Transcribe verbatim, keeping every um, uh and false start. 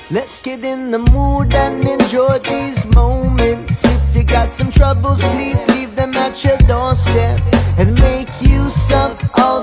Let's get in the mood and enjoy these moments. If you got some troubles, please leave them at your doorstep and make use of all